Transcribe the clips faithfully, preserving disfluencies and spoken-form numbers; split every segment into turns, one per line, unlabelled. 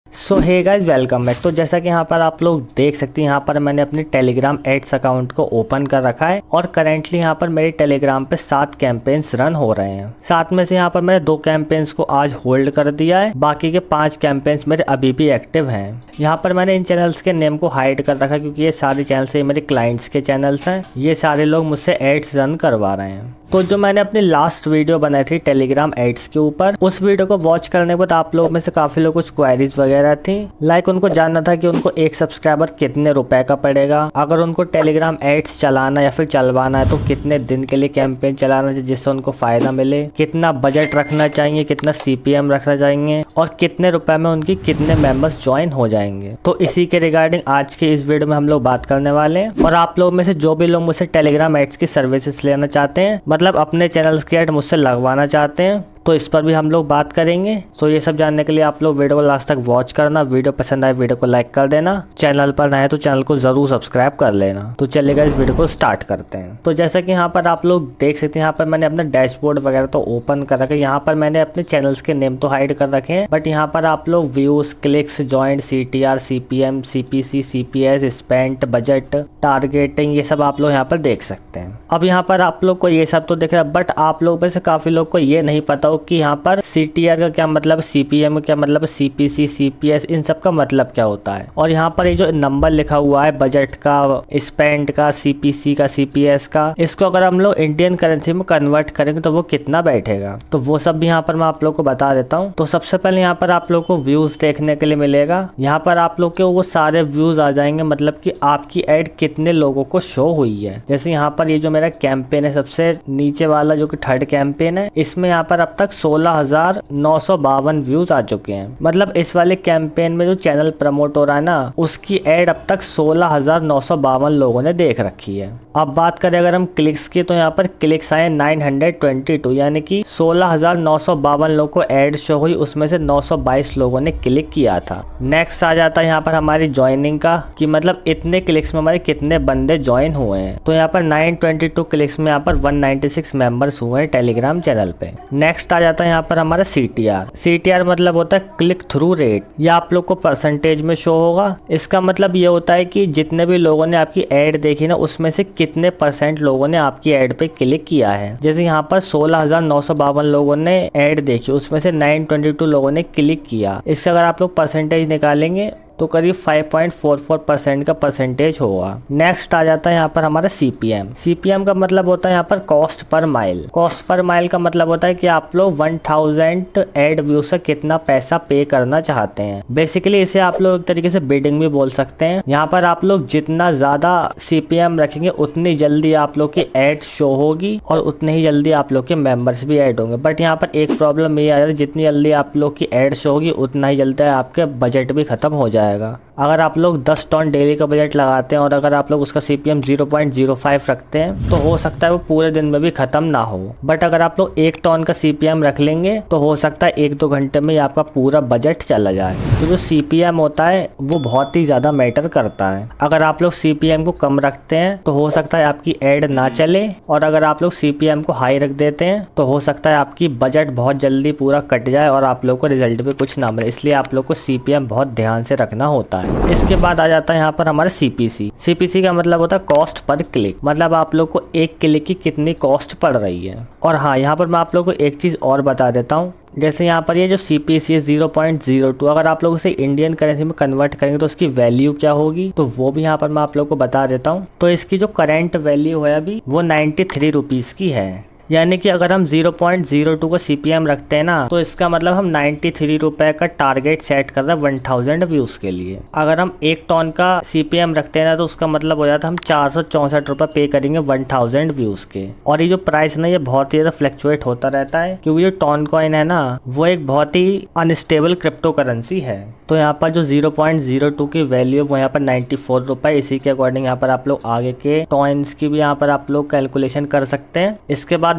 सो hey guys, welcome back. तो जैसा कि यहाँ पर आप लोग देख सकते हैं, यहाँ पर मैंने अपनी टेलीग्राम एड्स अकाउंट को ओपन कर रखा है और करेंटली यहाँ पर मेरे टेलीग्राम पे सात कैंपेन्स रन हो रहे हैं। सात में से यहाँ पर मैंने दो कैंपेन्स को आज होल्ड कर दिया है, बाकी के पांच कैंपेन्स मेरे अभी भी एक्टिव हैं। यहाँ पर मैंने इन चैनल्स के नेम को हाइड कर रखा है क्योंकि ये सारे चैनल्स मेरे क्लाइंट्स के चैनल्स हैं। ये सारे लोग मुझसे एड्स रन करवा रहे हैं। तो जो मैंने अपनी लास्ट वीडियो बनाई थी टेलीग्राम एड्स के ऊपर, उस वीडियो को वॉच करने के बाद आप लोगों में से काफी लोग कुछ क्वेरीज वगैरह थी। लाइक उनको जानना था कि उनको एक सब्सक्राइबर कितने रुपए का पड़ेगा, अगर उनको टेलीग्राम एड्स चलाना या फिर चलवाना है तो कितने दिन के लिए कैंपेन चलाना चाहिए जिससे उनको फायदा मिले, कितना बजट रखना चाहिए, कितना सीपीएम रखना चाहिए और कितने रुपए में उनकी कितने मेंबर्स ज्वाइन हो जाएंगे। तो इसी के रिगार्डिंग आज के इस वीडियो में हम लोग बात करने वाले हैं। और आप लोगों में से जो भी लोग मुझसे टेलीग्राम एड्स की सर्विसेज लेना चाहते हैं, मतलब अपने चैनल्स की ऐड मुझसे लगवाना चाहते हैं, तो इस पर भी हम लोग बात करेंगे। तो ये सब जानने के लिए आप लोग वीडियो को लास्ट तक वॉच करना। वीडियो पसंद आए वीडियो को लाइक कर देना, चैनल पर नए तो चैनल को जरूर सब्सक्राइब कर लेना। तो चलिएगा इस वीडियो को स्टार्ट करते हैं। तो जैसा कि यहाँ पर आप लोग देख सकते हैं, यहाँ पर मैंने अपना डैशबोर्ड वगैरह तो ओपन कर रखा है। यहाँ पर मैंने अपने चैनल्स के नेम तो हाइड कर रखे हैं, बट यहाँ पर आप लोग views, clicks, joins, CTR, CPM, CPC, CPS, spent, budget, targeting, ये सब आप लोग यहाँ पर देख सकते हैं। अब यहाँ पर आप लोग को ये सब तो दिख रहा है, बट आप लोग में से काफी लोग को ये नहीं पता हो कि यहाँ पर सीटीआर का क्या मतलब, सीपीएम का क्या मतलब, सीपीसी, सीपीएस, इन सब का मतलब क्या होता है। और यहाँ पर ये जो नंबर लिखा हुआ है बजट का, स्पेंड का, सीपीसी का, सीपीएस का, इसको अगर हम लोग इंडियन करेंसी में कन्वर्ट करेंगे तो वो कितना बैठेगा, तो वो सब भी यहाँ पर मैं आप लोग को बता देता हूँ। तो सबसे पहले यहाँ पर आप लोग को व्यूज देखने के लिए मिलेगा। यहाँ पर आप लोग के वो सारे व्यूज आ जाएंगे, मतलब कि आपकी एड कितने लोगों को शो हुई है। जैसे यहाँ पर ये जो मेरा कैंपेन है सबसे नीचे वाला जो कि थर्ड कैंपेन है, इसमें यहाँ पर अब तक सोलह हजार नौ सौ बावन व्यूज आ चुके हैं। मतलब इस वाले कैंपेन में जो चैनल प्रमोट हो रहा है ना, उसकी एड अब तक सोलह हजार नौ सौ बावन लोगों ने देख रखी है। अब बात करें अगर हम क्लिक्स की, तो यहाँ पर क्लिक्स आए नौ सौ बाईस, यानी कि सोलह हजार नौ सौ बावन लोगों को एड शो हुई, उसमें से नौ सौ बाईस लोगों ने क्लिक किया था। नेक्स्ट आ जाता है यहाँ पर हमारी ज्वाइनिंग का, कि मतलब इतने क्लिक्स में हमारे कितने बंदे ज्वाइन हुए हैं। तो यहाँ पर नौ सौ बाईस क्लिक्स में यहाँ पर एक सौ छियानवे मेंबर्स हुए हैं टेलीग्राम चैनल पे। नेक्स्ट आ जाता है यहाँ पर हमारा सीटीआर। सीटीआर मतलब होता है क्लिक थ्रू रेट। यह आप लोग को परसेंटेज में शो होगा। इसका मतलब ये होता है कि जितने भी लोगों ने आपकी एड देखी ना, उसमें से कितने परसेंट लोगों ने आपकी एड पे क्लिक किया है। जैसे यहाँ पर सोलह हजार नौ सौ बावन लोगों ने एड देखी, उसमें से नौ सौ बाईस लोगों ने क्लिक किया। इससे अगर आप लोग परसेंटेज निकालेंगे तो करीब पाँच पॉइंट चार चार परसेंट का परसेंटेज होगा। नेक्स्ट आ जाता है यहाँ पर हमारा सीपीएम। सीपीएम का मतलब होता है यहाँ पर cost per mile. Cost per mile का मतलब होता है कि आप लोग एक हज़ार एड व्यू से कितना पैसा पे करना चाहते हैं। बेसिकली इसे आप लोग एक तरीके से बिडिंग भी बोल सकते हैं। यहाँ पर आप लोग जितना ज्यादा सीपीएम रखेंगे उतनी जल्दी आप लोग की एड शो होगी और उतने ही जल्दी आप लोग के मेंबर्स भी ऐड होंगे। बट यहाँ पर एक प्रॉब्लम ये आ रहा है, जितनी जल्दी आप लोग की एड शो होगी उतना ही जल्दी आपके बजट भी खत्म हो जाएगा। अगर आप लोग दस टन डेली का बजट लगाते हैं और अगर आप लोग उसका CPM zero point zero five रखते हैं तो हो सकता है वो पूरे दिन में भी खत्म ना हो। बट अगर आप लोग एक टन का सीपीएम रख लेंगे तो हो सकता है एक दो घंटे में ही आपका पूरा बजट चला जाए। तो जो सीपीएम होता है वो बहुत ही ज्यादा मैटर करता है। अगर आप लोग सीपीएम को कम रखते हैं तो हो सकता है आपकी एड ना चले, और अगर आप लोग सीपीएम को हाई रख देते हैं तो हो सकता है आपकी बजट बहुत जल्दी पूरा कट जाए और आप लोग को रिजल्ट भी कुछ ना मिले। इसलिए आप लोग को सीपीएम बहुत ध्यान से रखना होता है। इसके बाद आ जाता है यहाँ पर हमारा सीपीसी। सीपीसी का मतलब होता है कॉस्ट पर क्लिक, मतलब आप लोग को एक क्लिक की कितनी कॉस्ट पड़ रही है। और हाँ, यहाँ पर मैं आप लोग को एक चीज और बता देता हूँ। जैसे यहाँ पर ये जो सीपीसी है ज़ीरो पॉइंट ज़ीरो टू, अगर आप लोग उसे इंडियन करेंसी में कन्वर्ट करेंगे तो उसकी वैल्यू क्या होगी, तो वो भी यहाँ पर मैं आप लोग को बता देता हूँ। तो इसकी जो करंट वैल्यू है अभी वो नाइन्टी थ्री रुपीज की है। यानी कि अगर हम ज़ीरो पॉइंट ज़ीरो टू का सीपीएम रखते हैं ना, तो इसका मतलब हम नाइन्टी थ्री रुपए का टारगेट सेट कर रहे हैं वन थाउजेंड व्यूज के लिए। अगर हम एक टन का सीपीएम रखते हैं ना, तो उसका मतलब हो जाता है हम चार सौ चौसठ रुपए पे करेंगे वन थाउजेंड व्यूज के। और ये जो प्राइस ना, ये बहुत ही ज्यादा फ्लक्चुएट होता रहता है क्योंकि जो टॉन कॉइन है ना, वो एक बहुत ही अनस्टेबल क्रिप्टो करेंसी है। तो यहाँ पर जो ज़ीरो पॉइंट ज़ीरो टू की वैल्यू है वो यहाँ पर नाइन्टी फोर रुपए। इसी के अकॉर्डिंग यहाँ पर आप लोग आगे के कॉइन्स की भी यहाँ पर आप लोग कैलकुलेशन कर सकते हैं। इसके बाद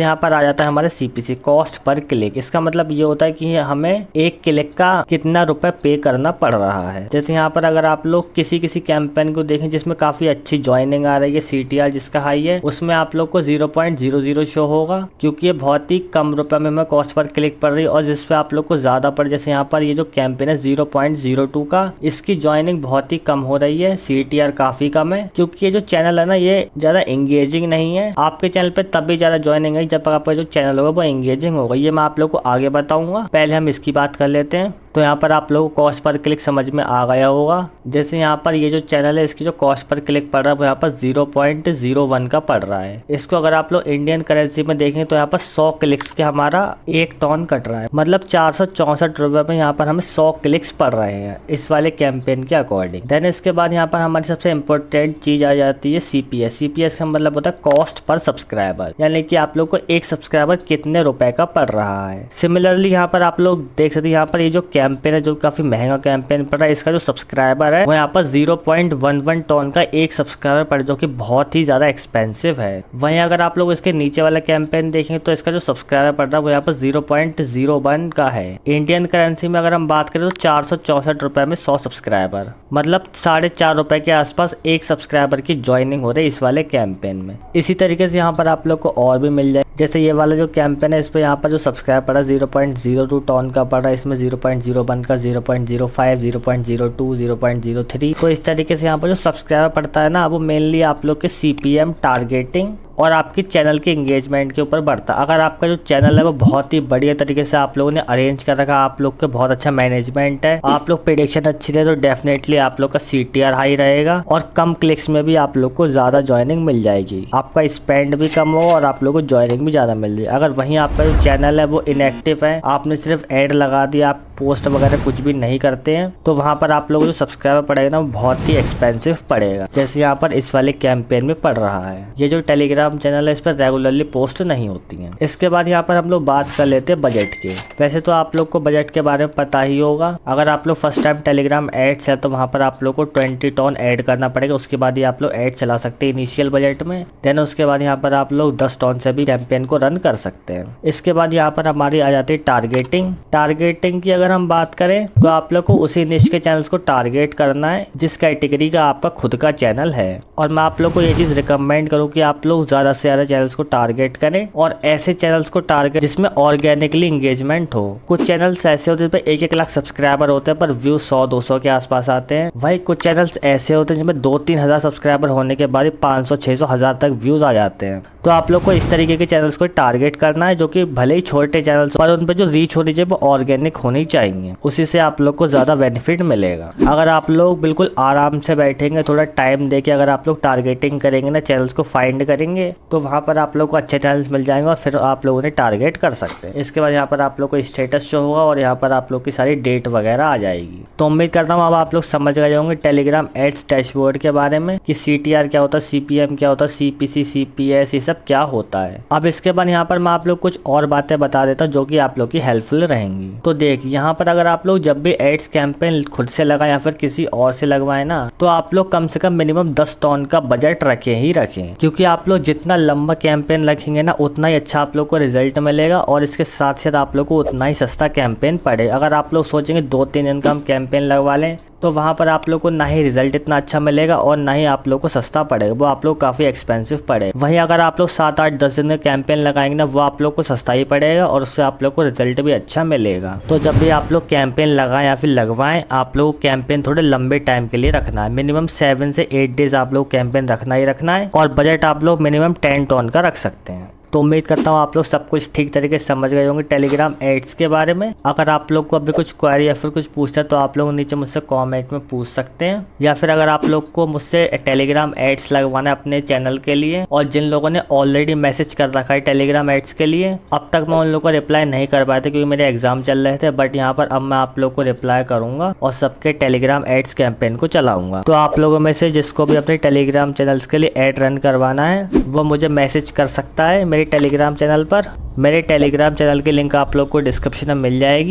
बाद यहाँ पर आ जाता है हमारे सीपीसी, कॉस्ट पर क्लिक। इसका मतलब ये होता है कि हमें एक क्लिक का कितना रुपए पे करना पड़ रहा है। जैसे यहाँ पर अगर आप लोग किसी किसी कैंपेन को देखें जिसमें काफी अच्छी ज्वाइनिंग आ रही है, सीटीआर जिसका हाई है, उसमें आप लोग को zero point zero zero show होगा, क्योंकि ये बहुत ही कम रुपए में हमें कॉस्ट पर क्लिक पड़ रही है। और जिसपे आप लोग को ज्यादा पड़, जैसे यहाँ पर ये जो कैंपेन है जीरो पॉइंट जीरो टू का, इसकी ज्वाइनिंग बहुत ही कम हो रही है, सीटीआर काफी कम है, क्योंकि ये जो चैनल है ना ये ज्यादा एंगेजिंग नहीं है। आपके चैनल पे तभी ज्यादा ज्वाइनिंग है जब आपका जो चैनल होगा वो एंगेजिंग होगा। ये मैं आप लोग को आगे बताऊंगा, पहले हम इसकी बात कर लेते हैं। तो यहाँ पर आप लोगों को कॉस्ट पर क्लिक समझ में आ गया होगा। जैसे यहाँ पर ये जो चैनल है इसकी जो कॉस्ट पर क्लिक पड़ रहा है वो यहाँ पर जीरो पॉइंट जीरो वन का पड़ रहा है। इसको अगर आप लोग इंडियन करेंसी में देखें तो यहाँ पर सौ क्लिक्स के हमारा एक टॉन कट रहा है, मतलब चार सौ चौसठ रुपए में यहाँ पर हमें सौ क्लिक्स पड़ रहे हैं इस वाले कैंपेन के अकॉर्डिंग। देन इसके बाद यहाँ पर हमारी सबसे इम्पोर्टेंट चीज आ जाती है सीपीएस। सीपीएस का मतलब होता है कॉस्ट पर सब्सक्राइबर, यानी कि आप लोग को एक सब्सक्राइबर कितने रुपए का पड़ रहा है। सिमिलरली यहाँ पर आप लोग देख सकते हैं, यहाँ पर ये जो कैंपेन है जो काफी महंगा कैंपेन पड़ रहा है, इसका जो सब्सक्राइबर है वो यहाँ पर zero point one one TON का एक सब्सक्राइबर पड़, जो कि बहुत ही ज्यादा एक्सपेंसिव है। वहीं अगर आप लोग इसके नीचे वाला कैंपेन देखें तो इसका जो सब्सक्राइबर पड़ रहा है वो यहाँ पर जीरो पॉइंट जीरो वन का है। इंडियन करेंसी में अगर हम बात करें तो चार सौ चौसठ रुपए में सौ सब्सक्राइबर, मतलब साढ़े चार रुपए के आसपास एक सब्सक्राइबर की ज्वाइनिंग हो रही है इस वाले कैंपेन में। इसी तरीके से यहाँ पर आप लोग को और भी मिल जाए, जैसे ये वाला जो कैंपेन है इस पे यहाँ पर जो सब्सक्राइब पड़ा zero point zero two TON का पड़ा है, इसमें जीरो पॉइंट जीरो वन का, zero point zero five, zero point zero two, zero point zero three. तो इस तरीके से यहाँ पर जो सब्सक्राइबर पड़ता है ना वो मेनली आप लोग के सीपीएम टारगेटिंग और आपकी चैनल के एंगेजमेंट के ऊपर बढ़ता है। अगर आपका जो चैनल है वो बहुत ही बढ़िया तरीके से आप लोगों ने अरेंज कर रखा, आप लोग के बहुत अच्छा मैनेजमेंट है, आप लोग प्रेडिक्शन अच्छी रहे, तो डेफिनेटली आप लोग का सीटीआर हाई रहेगा और कम क्लिक्स में भी आप लोग को ज्यादा ज्वाइनिंग मिल जाएगी, आपका स्पेंड भी कम होगा और आप लोग को ज्वाइनिंग भी ज्यादा मिल जाएगी। अगर वहीं आपका जो चैनल है वो इनएक्टिव है, आपने सिर्फ एड लगा दिया, आप पोस्ट वगैरह कुछ भी नहीं करते हैं, तो वहां पर आप लोगों को जो सब्सक्राइबर पड़ेगा ना वो बहुत ही एक्सपेंसिव पड़ेगा, जैसे यहाँ पर इस वाले कैंपेन में पड़ रहा है। ये जो टेलीग्राम चैनल है इस पर रेगुलरली पोस्ट नहीं होती हैं। इसके बाद यहाँ पर हम लोग बात कर लेते हैं बजट के। वैसे तो आप लोग को बजट के बारे में पता ही होगा, अगर आप लोग फर्स्ट टाइम टेलीग्राम एड्स है तो वहाँ पर आप लोग को ट्वेंटी टॉन ऐड करना पड़ेगा, उसके बाद ही आप लोग ऐड चला सकते हैं इनिशियल बजट में। देन उसके बाद यहाँ पर आप लोग दस टॉन से भी कैंपेन को रन कर सकते हैं। इसके बाद यहाँ पर हमारी आ जाती है टारगेटिंग। टारगेटिंग की अगर हम बात करें तो आप लोग को उसी निश के चैनल्स को टारगेट करना है जिस कैटेगरी का आपका खुद का चैनल है। और मैं आप लोग को ये चीज रिकमेंड करूँ कि आप लोग ज्यादा से ज्यादा चैनल्स को टारगेट करें और ऐसे चैनल्स को टारगेट जिसमें ऑर्गेनिकली एंगेजमेंट हो। कुछ चैनल्स ऐसे होते हैं जिसमें एक एक लाख सब्सक्राइबर होते हैं पर व्यू सौ दो सौ के आसपास आते हैं। वही कुछ चैनल्स ऐसे होते हैं जिसमें दो तीन हजार सब्सक्राइबर होने के बाद पाँच सौ छह सौ हजार तक व्यूज आ जाते हैं। तो आप लोग को इस तरीके के चैनल्स को टारगेट करना है, जो कि भले ही छोटे चैनल्स पर उन पर जो रीच होनी चाहिए वो ऑर्गेनिक होनी चाहिए, उसी से आप लोग को ज्यादा बेनिफिट मिलेगा। अगर आप लोग बिल्कुल आराम से बैठेंगे, थोड़ा टाइम देके अगर आप लोग टारगेटिंग करेंगे ना, चैनल्स को फाइंड करेंगे, तो वहाँ पर आप लोग को अच्छे चैनल्स मिल जाएंगे और फिर आप लोगों ने टारगेट कर सकते हैं। इसके बाद यहाँ पर आप लोग को स्टेटस शो होगा और यहाँ पर आप लोग की सारी डेट वगैरह आ जाएगी। तो उम्मीद करता हूँ अब आप लोग समझ गए होंगे टेलीग्राम एड्स डैशबोर्ड के बारे में कि सीटीआर क्या होता है, सीपीएम क्या होता है, सीपीसी, सीपीएस, ये सब क्या होता है। अब इसके बाद यहाँ पर मैं आप लोग कुछ और बातें बता देता हूँ जो कि आप लोग की हेल्पफुल रहेंगी। तो देख, यहाँ पर अगर आप लोग जब भी एड्स कैंपेन खुद से लगाए या फिर किसी और से लगवाए ना, तो आप लोग कम से कम मिनिमम दस टॉन का बजट रखे ही रखें, क्योंकि आप लोग जितना लंबा कैंपेन रखेंगे ना उतना ही अच्छा आप लोग को रिजल्ट मिलेगा और इसके साथ साथ आप लोग को उतना ही सस्ता कैंपेन पड़े। अगर आप लोग सोचेंगे दो तीन दिन का हम कैंपेन लगवा लें तो वहाँ पर आप लोग को ना ही रिजल्ट इतना अच्छा मिलेगा और ना ही आप लोग को सस्ता पड़ेगा, वो आप लोग काफ़ी एक्सपेंसिव पड़ेगा। वहीं अगर आप लोग सात आठ दस दिन का कैंपेन लगाएंगे ना, वो आप लोग को सस्ता ही पड़ेगा और उससे आप लोग को रिजल्ट भी अच्छा मिलेगा। तो जब भी आप लोग कैंपेन लगाएं या फिर लगवाएं, आप लोग कैंपेन थोड़े लंबे टाइम के लिए रखना है, मिनिमम सेवन से एट डेज आप लोग कैंपेन रखना ही रखना है और बजट आप लोग मिनिमम टेन टॉन का रख सकते हैं। तो उम्मीद करता हूँ आप लोग सब कुछ ठीक तरीके से समझ गए होंगे टेलीग्राम एड्स के बारे में। अगर आप लोग को अभी कुछ क्वेरी या फिर कुछ पूछना है तो आप लोग नीचे मुझसे कमेंट में पूछ सकते हैं, या फिर अगर आप लोग को मुझसे टेलीग्राम एड्स लगवाना है अपने चैनल के लिए और जिन लोगों ने ऑलरेडी मैसेज कर रखा है टेलीग्राम एड्स के लिए, अब तक मैं उन लोगों को रिप्लाई नहीं कर पाया था क्योंकि मेरे एग्जाम चल रहे थे, बट यहाँ पर अब मैं आप लोग को रिप्लाई करूंगा और सबके टेलीग्राम एड्स कैंपेन को चलाऊंगा। तो आप लोगों में से जिसको भी अपने टेलीग्राम चैनल्स के लिए एड रन करवाना है वो मुझे मैसेज कर सकता है मेरे टेलीग्राम चैनल पर। मेरे टेलीग्राम चैनल की लिंक आप लोग को डिस्क्रिप्शन में मिल जाएगी।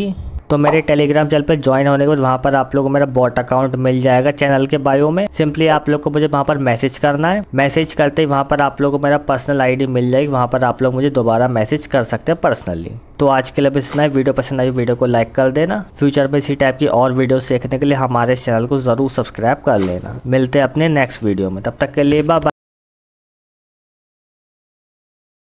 तो मेरे टेलीग्राम चैनल पे ज्वाइन होने के बाद वहाँ पर आप लोगों को मेरा बॉट अकाउंट मिल जाएगा चैनल के बायो में। सिंपली आप लोग को मुझे वहाँ पर मैसेज करना है। मैसेज करते ही वहाँ पर आप लोगों को मेरा पर्सनल आईडी मिल जाएगी, वहाँ पर आप लोग मुझे दोबारा मैसेज कर सकते हैं पर्सनली। तो आज के लिए बस इतना ही। वीडियो पसंद आई वीडियो को लाइक कर देना। फ्यूचर में इसी टाइप की और वीडियोस देखने के लिए हमारे चैनल को जरूर सब्सक्राइब कर लेना। मिलते हैं अपने नेक्स्ट वीडियो में, तब तक के लिए बाय बाय।